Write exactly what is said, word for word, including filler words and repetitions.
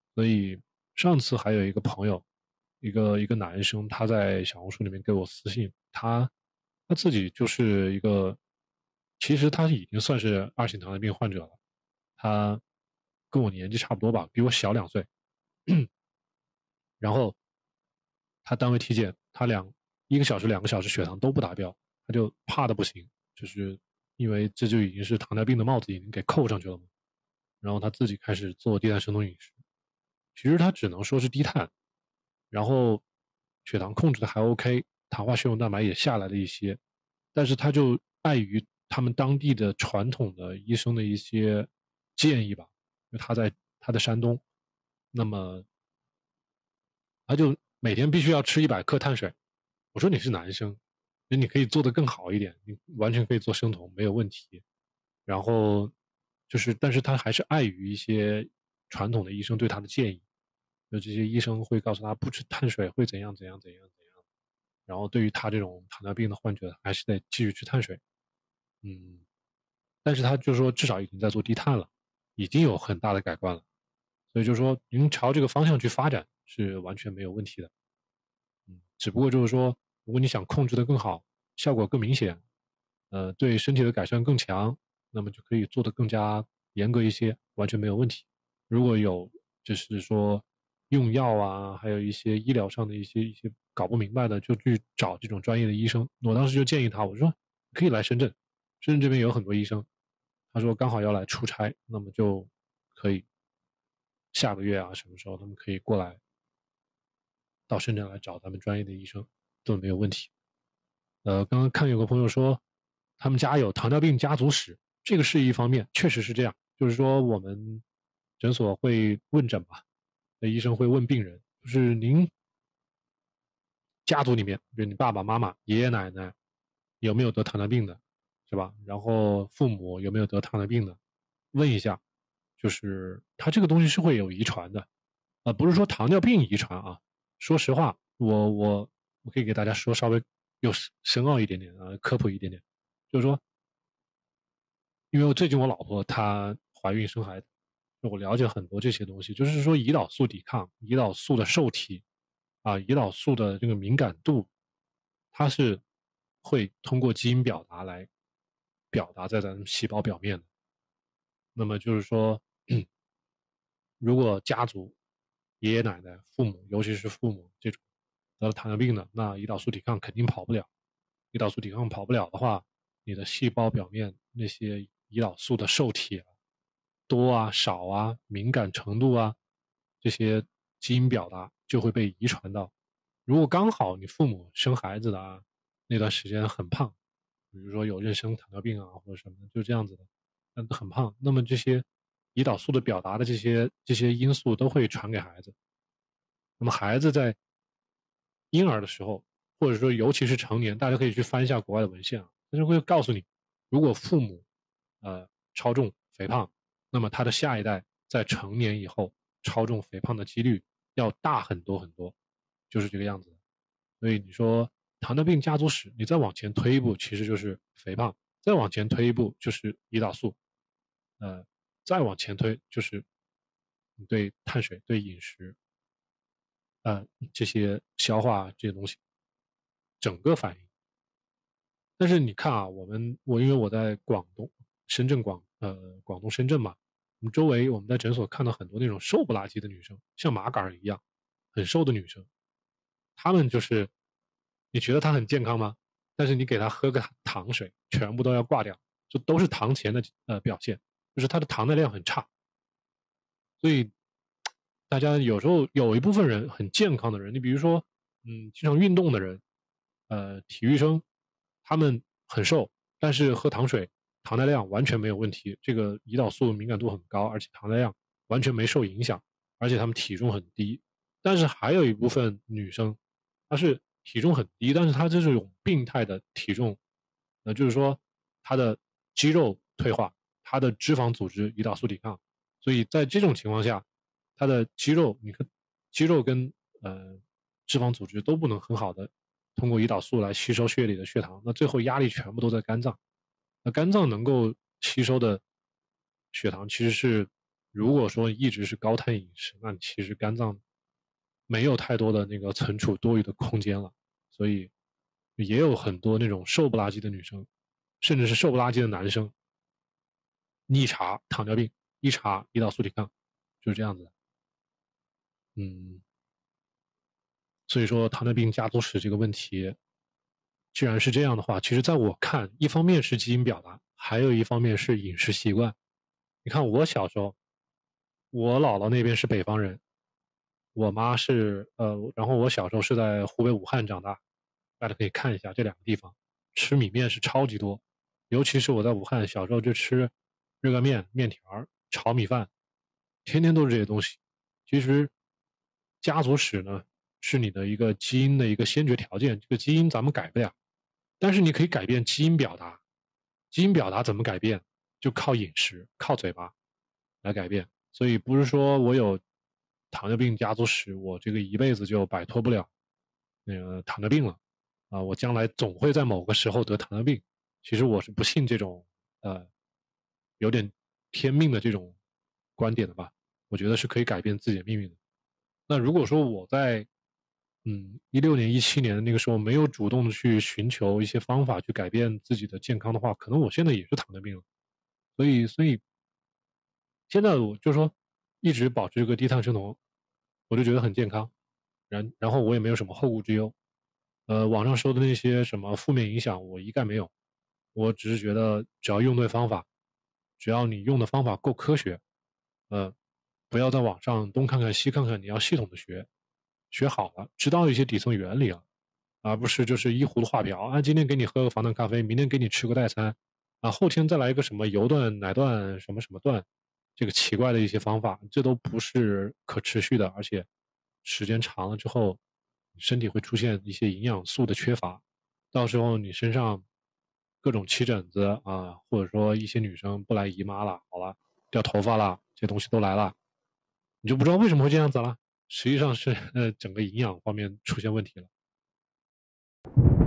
所以上次还有一个朋友，一个一个男生，他在小红书里面给我私信，他他自己就是一个，其实他已经算是二型糖尿病患者了，他跟我年纪差不多吧，比我小两岁。然后他单位体检，他两一个小时、两个小时血糖都不达标，他就怕的不行，就是因为这就已经是糖尿病的帽子已经给扣上去了嘛。然后他自己开始做低碳生酮饮食，其实他只能说是低碳，然后血糖控制的还 OK，糖化血红蛋白也下来了一些，但是他就碍于他们当地的传统的医生的一些建议吧，因为他在他在山东，那么他就每天必须要吃一百克碳水。我说你是男生，那你可以做得更好一点，你完全可以做生酮，没有问题。然后就是，但是他还是碍于一些传统的医生对他的建议，就这些医生会告诉他不吃碳水会怎样怎样怎样怎样。然后对于他这种糖尿病的患者，还是得继续吃碳水。嗯，但是他就说至少已经在做低碳了，已经有很大的改观了。所以就说您朝这个方向去发展是完全没有问题的。嗯，只不过就是说，如果你想控制的更好，效果更明显，呃，对身体的改善更强，那么就可以做得更加严格一些，完全没有问题。如果有就是说用药啊，还有一些医疗上的一些一些搞不明白的，就去找这种专业的医生。我当时就建议他，我说可以来深圳，深圳这边有很多医生。他说刚好要来出差，那么就可以下个月啊什么时候他们可以过来到深圳来找咱们专业的医生，都没有问题。呃，刚刚看有个朋友说，他们家有糖尿病家族史，这个是一方面，确实是这样。就是说，我们诊所会问诊嘛，那医生会问病人，就是您家族里面，比如你爸爸妈妈、爷爷奶奶有没有得糖尿病的，是吧？然后父母有没有得糖尿病的，问一下，就是他这个东西是会有遗传的，啊、呃，不是说糖尿病遗传啊。说实话，我我我可以给大家说稍微又深奥一点点啊，科普一点点，就是说，因为我最近我老婆她怀孕生孩子，我了解很多这些东西，就是说胰岛素抵抗、胰岛素的受体啊，胰岛素的这个敏感度，它是会通过基因表达来表达在咱们细胞表面的。那么就是说，如果家族爷爷奶奶、父母，尤其是父母这种得了糖尿病的，那胰岛素抵抗肯定跑不了。胰岛素抵抗跑不了的话，你的细胞表面那些胰岛素的受体啊，多啊、少啊、敏感程度啊，这些基因表达就会被遗传到。如果刚好你父母生孩子的啊，那段时间很胖，比如说有妊娠糖尿病啊或者什么的，就这样子的，那很胖，那么这些胰岛素的表达的这些这些因素都会传给孩子。那么孩子在婴儿的时候，或者说尤其是成年，大家可以去翻一下国外的文献啊，他就会告诉你，如果父母呃超重肥胖，那么他的下一代在成年以后超重肥胖的几率要大很多很多，就是这个样子的。所以你说糖尿病家族史，你再往前推一步，其实就是肥胖；再往前推一步就是胰岛素，呃，再往前推就是你对碳水、对饮食呃这些消化这些东西整个反应。但是你看啊，我们我因为我在广东深圳广呃广东深圳嘛，我们周围我们在诊所看到很多那种瘦不拉几的女生，像麻杆一样很瘦的女生，她们就是你觉得她很健康吗？但是你给她喝个糖水，全部都要挂掉，这都是糖前的呃表现，就是她的糖的量很差。所以大家有时候有一部分人很健康的人，你比如说嗯经常运动的人，呃体育生，他们很瘦，但是喝糖水，糖耐量完全没有问题，这个胰岛素敏感度很高，而且糖耐量完全没受影响，而且他们体重很低。但是还有一部分女生，她是体重很低，但是她这种病态的体重，呃，就是说她的肌肉退化，她的脂肪组织胰岛素抵抗，所以在这种情况下，她的肌肉，你看肌肉跟呃脂肪组织都不能很好的通过胰岛素来吸收血里的血糖，那最后压力全部都在肝脏。那肝脏能够吸收的血糖其实是如果说一直是高碳饮食，那你其实肝脏没有太多的那个存储多余的空间了，所以也有很多那种瘦不拉几的女生，甚至是瘦不拉几的男生，你一查糖尿病，一查胰岛素抵抗，就是这样子的。嗯，所以说糖尿病家族史这个问题，既然是这样的话，其实在我看，一方面是基因表达，还有一方面是饮食习惯。你看我小时候，我姥姥那边是北方人，我妈是呃，然后我小时候是在湖北武汉长大，大家可以看一下这两个地方，吃米面是超级多，尤其是我在武汉小时候就吃热干面、面条、炒米饭，天天都是这些东西。其实家族史呢是你的一个基因的一个先决条件，这个基因咱们改不了，但是你可以改变基因表达。基因表达怎么改变？就靠饮食、靠嘴巴来改变。所以不是说我有糖尿病家族史，我这个一辈子就摆脱不了那个糖尿病了啊！我将来总会在某个时候得糖尿病。其实我是不信这种呃有点天命的这种观点的吧。我觉得是可以改变自己的命运的。那如果说我在嗯一六年、一七年的那个时候没有主动的去寻求一些方法去改变自己的健康的话，可能我现在也是糖尿病了。所以，所以现在我就说一直保持这个低碳生酮，我就觉得很健康，然然后我也没有什么后顾之忧。呃，网上说的那些什么负面影响，我一概没有。我只是觉得只要用对方法，只要你用的方法够科学，呃，不要在网上东看看西看看，你要系统的学，学好了，知道一些底层原理了，而不是就是一葫芦画瓢啊，今天给你喝个防弹咖啡，明天给你吃个代餐，啊，后天再来一个什么油断奶断什么什么断，这个奇怪的一些方法，这都不是可持续的，而且时间长了之后，身体会出现一些营养素的缺乏，到时候你身上各种起疹子啊，或者说一些女生不来姨妈了，好了，掉头发了，这些东西都来了，你就不知道为什么会这样子了。实际上是呃整个营养方面出现问题了。